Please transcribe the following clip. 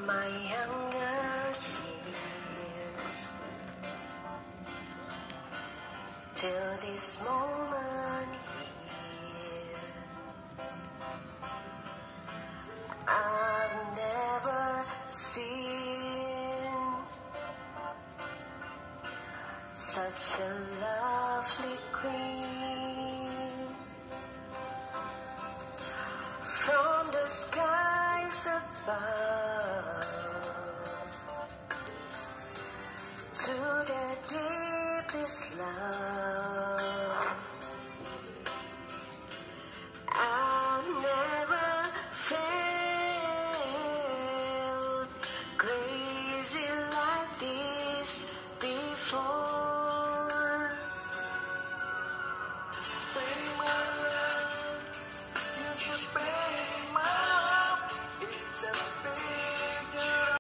my younger years, till this moment here. I've never seen such a lovely queen. From the skies above to the deepest love,